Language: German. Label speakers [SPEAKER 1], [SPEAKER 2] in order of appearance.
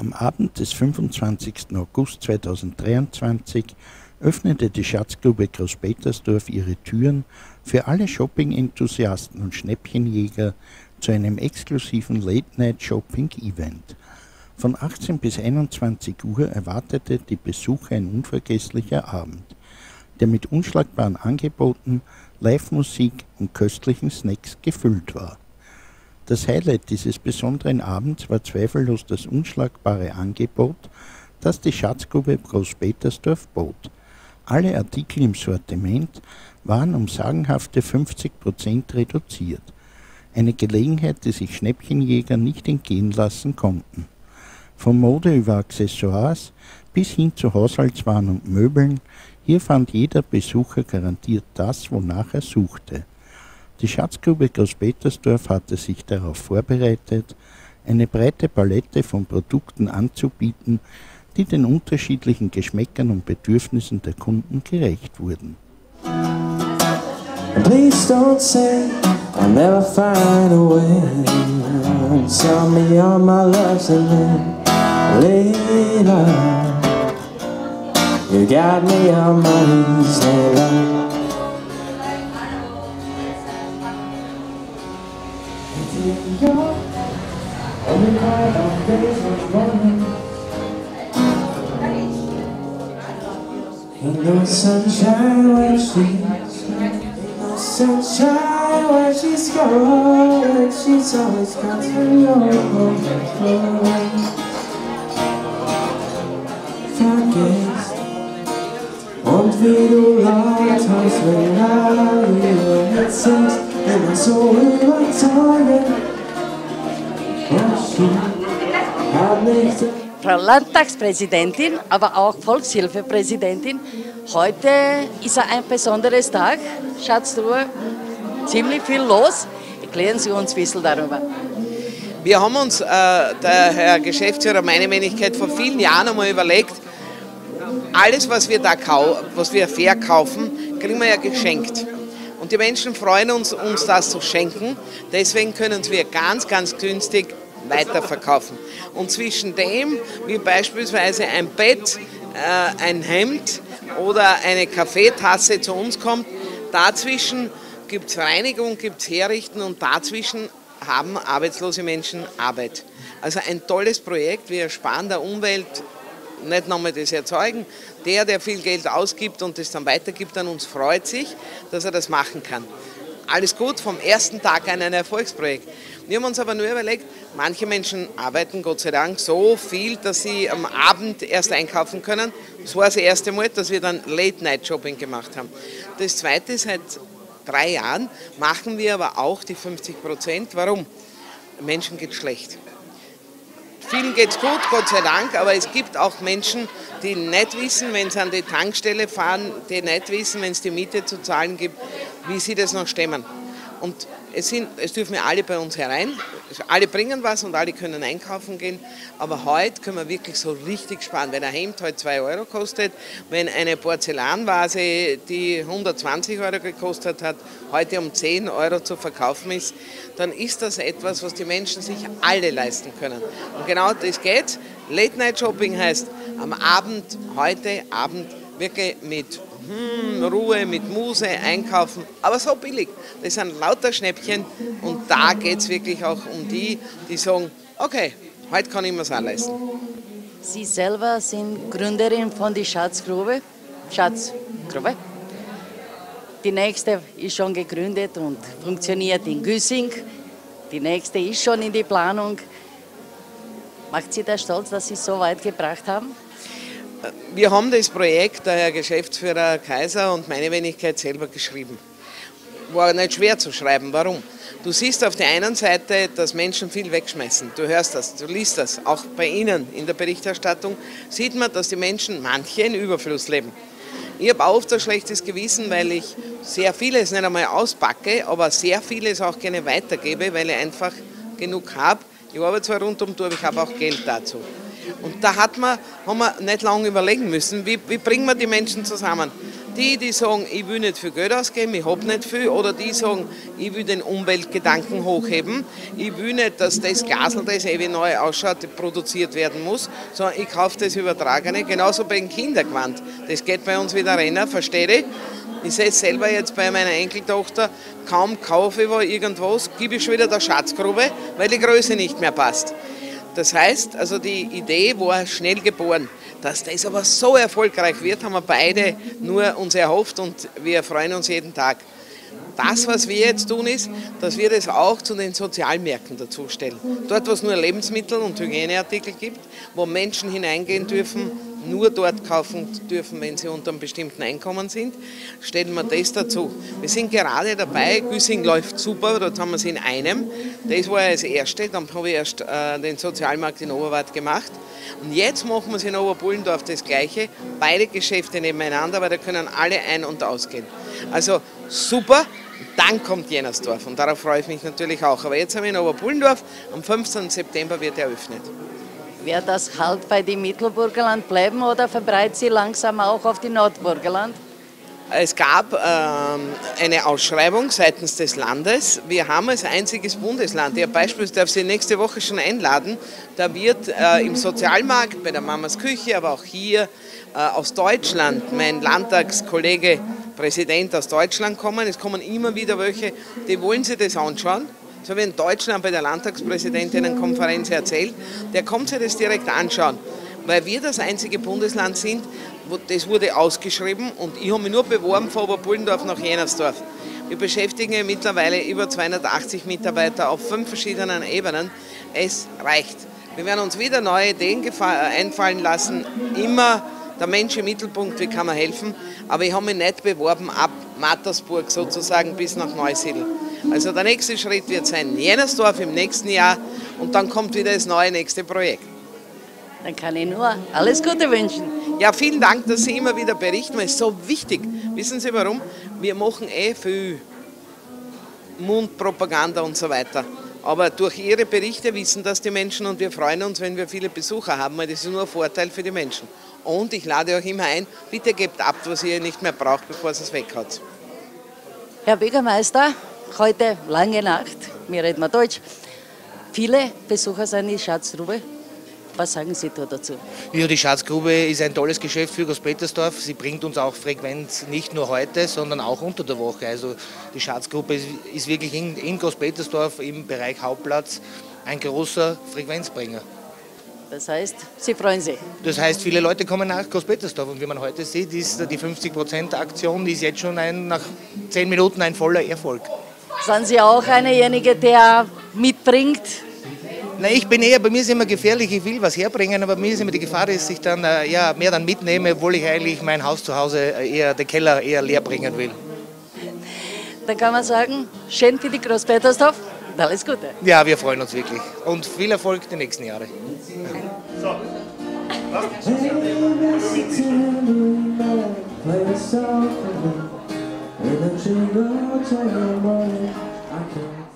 [SPEAKER 1] Am Abend des 25. August 2023 öffnete die Schatzgrube Großpetersdorf ihre Türen für alle Shopping-Enthusiasten und Schnäppchenjäger zu einem exklusiven Late-Night-Shopping-Event. Von 18 bis 21 Uhr erwartete die Besucher ein unvergesslicher Abend, der mit unschlagbaren Angeboten, Live-Musik und köstlichen Snacks gefüllt war. Das Highlight dieses besonderen Abends war zweifellos das unschlagbare Angebot, das die Schatzgrube Großpetersdorf bot. Alle Artikel im Sortiment waren um sagenhafte 50% reduziert. Eine Gelegenheit, die sich Schnäppchenjäger nicht entgehen lassen konnten. Von Mode über Accessoires bis hin zu Haushaltswaren und Möbeln, hier fand jeder Besucher garantiert das, wonach er suchte. Die Schatzgrube Großpetersdorf hatte sich darauf vorbereitet, eine breite Palette von Produkten anzubieten, die den unterschiedlichen Geschmäckern und Bedürfnissen der Kunden gerecht wurden.
[SPEAKER 2] Please don't say I'll never find a way. Tell me all my loves and then later you got me on my knees, later. Ain't no sunshine when she's gone, she's always got to vergisst. Und wie du laut hast, wenn alle über sind, immer so überzeugend.
[SPEAKER 3] Frau Landtagspräsidentin, aber auch Volkshilfepräsidentin, heute ist ein besonderes Tag, Schatztruhe, ziemlich viel los. Erklären Sie uns ein bisschen darüber.
[SPEAKER 4] Wir haben uns, der Herr Geschäftsführer, meine Wenigkeit, vor vielen Jahren einmal überlegt, alles, was wir verkaufen, kriegen wir ja geschenkt. Und die Menschen freuen uns das zu schenken, deswegen können wir ganz, ganz günstig weiterverkaufen. Und zwischen dem, wie beispielsweise ein Bett, ein Hemd oder eine Kaffeetasse zu uns kommt, dazwischen gibt es Reinigung, gibt es Herrichten und dazwischen haben arbeitslose Menschen Arbeit. Also ein tolles Projekt, wir sparen der Umwelt nicht nochmal das Erzeugen. Der viel Geld ausgibt und das dann weitergibt an uns, freut sich, dass er das machen kann. Alles gut, vom ersten Tag an ein Erfolgsprojekt. Wir haben uns aber nur überlegt, manche Menschen arbeiten Gott sei Dank so viel, dass sie am Abend erst einkaufen können. Das war das erste Mal, dass wir dann Late-Night-Shopping gemacht haben. Das zweite, seit 3 Jahren machen wir aber auch die 50%. Warum? Menschen geht schlecht. Vielen geht es gut, Gott sei Dank, aber es gibt auch Menschen, die nicht wissen, wenn sie an die Tankstelle fahren, die nicht wissen, wenn es die Miete zu zahlen gibt, wie sie das noch stemmen. Und es dürfen ja alle bei uns herein, alle bringen was und alle können einkaufen gehen, aber heute können wir wirklich so richtig sparen. Wenn ein Hemd heute 2 Euro kostet, wenn eine Porzellanvase, die 120 Euro gekostet hat, heute um 10 Euro zu verkaufen ist, dann ist das etwas, was die Menschen sich alle leisten können. Und genau das geht. Late-Night-Shopping heißt am Abend, heute Abend, wirklich mit Ruhe, mit Muse einkaufen, aber so billig. Das sind lauter Schnäppchen und da geht es wirklich auch um die sagen, okay, heute kann ich mir es auch leisten.
[SPEAKER 3] Sie selber sind Gründerin von der Schatzgrube. Die nächste ist schon gegründet und funktioniert in Güssing. Die nächste ist schon in die Planung. Macht Sie da stolz, dass Sie es so weit gebracht haben?
[SPEAKER 4] Wir haben das Projekt, der Herr Geschäftsführer Kaiser und meine Wenigkeit selber geschrieben. War nicht schwer zu schreiben. Warum? Du siehst auf der einen Seite, dass Menschen viel wegschmeißen. Du hörst das, du liest das. Auch bei Ihnen in der Berichterstattung sieht man, dass die Menschen, manche in Überfluss leben. Ich habe oft ein schlechtes Gewissen, weil ich sehr vieles nicht einmal auspacke, aber sehr vieles auch gerne weitergebe, weil ich einfach genug habe. Ich arbeite zwar rund um die Uhr, aber ich habe auch Geld dazu. Und da haben wir nicht lange überlegen müssen, wie bringen wir die Menschen zusammen. Die sagen, ich will nicht viel Geld ausgeben, ich habe nicht viel, oder die sagen, ich will den Umweltgedanken hochheben, ich will nicht, dass das Glasl, das ewig neu ausschaut, produziert werden muss, sondern ich kaufe das Übertragene, genauso bei den Kindergewand. Das geht bei uns wieder rein, verstehe ich. Ich sehe es selber jetzt bei meiner Enkeltochter, kaum kaufe ich irgendwas, gebe ich schon wieder der Schatzgrube, weil die Größe nicht mehr passt. Das heißt, also die Idee war schnell geboren. Dass das aber so erfolgreich wird, haben wir beide nur uns erhofft und wir freuen uns jeden Tag. Das, was wir jetzt tun, ist, dass wir das auch zu den Sozialmärkten dazustellen. Dort, wo es nur Lebensmittel und Hygieneartikel gibt, wo Menschen hineingehen dürfen, nur dort kaufen dürfen, wenn sie unter einem bestimmten Einkommen sind, stellen wir das dazu. Wir sind gerade dabei, Güssing läuft super, dort haben wir es in einem. Das war ja das Erste, dann habe ich erst den Sozialmarkt in Oberwart gemacht. Und jetzt machen wir es in Oberbullendorf das Gleiche, beide Geschäfte nebeneinander, weil da können alle ein- und ausgehen. Also super, dann kommt Jennersdorf und darauf freue ich mich natürlich auch. Aber jetzt haben wir in Oberbullendorf, am 15. September wird eröffnet.
[SPEAKER 3] Wird das halt bei dem Mittelburgenland bleiben oder verbreitet sie langsam auch auf die Nordburgenland?
[SPEAKER 4] Es gab eine Ausschreibung seitens des Landes. Wir haben als einziges Bundesland, ich beispielsweise darf Sie nächste Woche schon einladen, da wird im Sozialmarkt, bei der Mamas Küche, aber auch hier aus Deutschland, mein Landtagskollege, Präsident aus Deutschland kommen. Es kommen immer wieder welche, die wollen sich das anschauen. So wie in Deutschland bei der Landtagspräsidentinnenkonferenz erzählt, der kommt sich das direkt anschauen. Weil wir das einzige Bundesland sind, das wurde ausgeschrieben und ich habe mich nur beworben von Oberbullendorf nach Jennersdorf. Wir beschäftigen ja mittlerweile über 280 Mitarbeiter auf 5 verschiedenen Ebenen. Es reicht. Wir werden uns wieder neue Ideen einfallen lassen. Immer der Mensch im Mittelpunkt, wie kann man helfen. Aber ich habe mich nicht beworben ab Mattersburg sozusagen bis nach Neusiedl. Also der nächste Schritt wird sein Jennersdorf im nächsten Jahr und dann kommt wieder das neue nächste Projekt.
[SPEAKER 3] Dann kann ich nur alles Gute wünschen.
[SPEAKER 4] Ja, vielen Dank, dass Sie immer wieder berichten, weil es ist so wichtig. Wissen Sie warum? Wir machen viel Mundpropaganda und so weiter. Aber durch Ihre Berichte wissen das die Menschen und wir freuen uns, wenn wir viele Besucher haben, weil das ist nur ein Vorteil für die Menschen. Und ich lade euch immer ein, bitte gebt ab, was ihr nicht mehr braucht, bevor es weghaut.
[SPEAKER 3] Herr Bürgermeister, heute lange Nacht, wir reden mal Deutsch. Viele Besucher sind in die Schatzgrube. Was sagen Sie da dazu?
[SPEAKER 5] Ja, die Schatzgrube ist ein tolles Geschäft für Großpetersdorf. Sie bringt uns auch Frequenz nicht nur heute, sondern auch unter der Woche. Also die Schatzgrube ist wirklich in Großpetersdorf im Bereich Hauptplatz ein großer Frequenzbringer.
[SPEAKER 3] Das heißt, Sie freuen sich?
[SPEAKER 5] Das heißt, viele Leute kommen nach Großpetersdorf und wie man heute sieht, ist die 50%-Aktion ist jetzt schon nach 10 Minuten ein voller Erfolg.
[SPEAKER 3] Sind Sie auch derjenige, der mitbringt?
[SPEAKER 5] Nein, ich bin eher, bei mir ist immer gefährlich, ich will was herbringen, aber bei mir ist immer die Gefahr, dass ich dann mehr dann mitnehme, obwohl ich eigentlich mein Haus zu Hause den Keller eher leer bringen will.
[SPEAKER 3] Dann kann man sagen, schön für die Großpetersdorf und alles Gute.
[SPEAKER 5] Ja, wir freuen uns wirklich und viel Erfolg die nächsten Jahre.
[SPEAKER 2] So.